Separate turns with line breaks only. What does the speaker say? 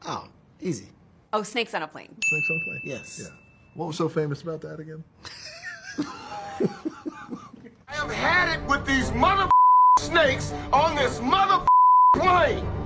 Oh, easy.
Oh, snakes on a plane.
Snakes on a plane?
Yes.
Yeah. What was so famous about that again?
I have had it with these mother snakes on this mother plane.